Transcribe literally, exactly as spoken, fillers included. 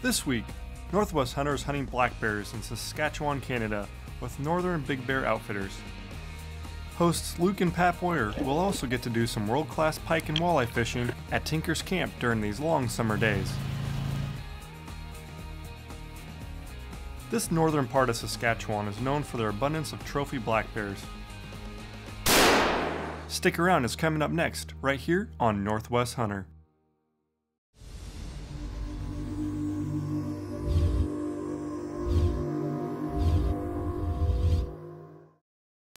This week, Northwest Hunters hunting black bears in Saskatchewan, Canada with Northern Big Bear Outfitters. Hosts Luke and Pat Boyer will also get to do some world-class pike and walleye fishing at Tinker's Camp during these long summer days. This northern part of Saskatchewan is known for their abundance of trophy black bears. Stick around, it's coming up next, right here on Northwest Hunter.